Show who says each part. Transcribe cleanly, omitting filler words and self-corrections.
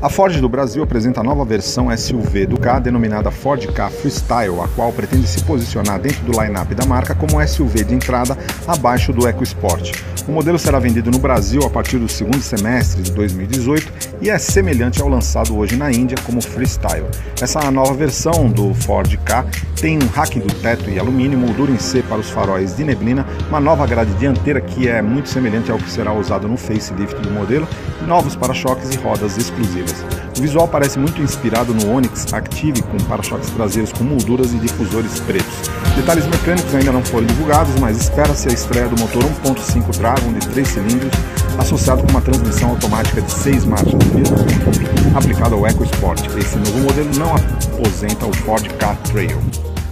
Speaker 1: A Ford do Brasil apresenta a nova versão SUV do Ka, denominada Ford Ka Freestyle, a qual pretende se posicionar dentro do line-up da marca como um SUV de entrada abaixo do EcoSport. O modelo será vendido no Brasil a partir do segundo semestre de 2018 e é semelhante ao lançado hoje na Índia como Freestyle. Essa nova versão do Ford Ka tem um rack do teto em alumínio, moldura em C para os faróis de neblina, uma nova grade dianteira que é muito semelhante ao que será usado no facelift do modelo, novos para-choques e rodas exclusivas. O visual parece muito inspirado no Onix Active, com para-choques traseiros com molduras e difusores pretos. Detalhes mecânicos ainda não foram divulgados, mas espera-se a estreia do motor 1.5 Dragon de 3 cilindros, associado com uma transmissão automática de 6 marchas, mesmo aplicado ao EcoSport. Esse novo modelo não aposenta o Ford Ka Trail.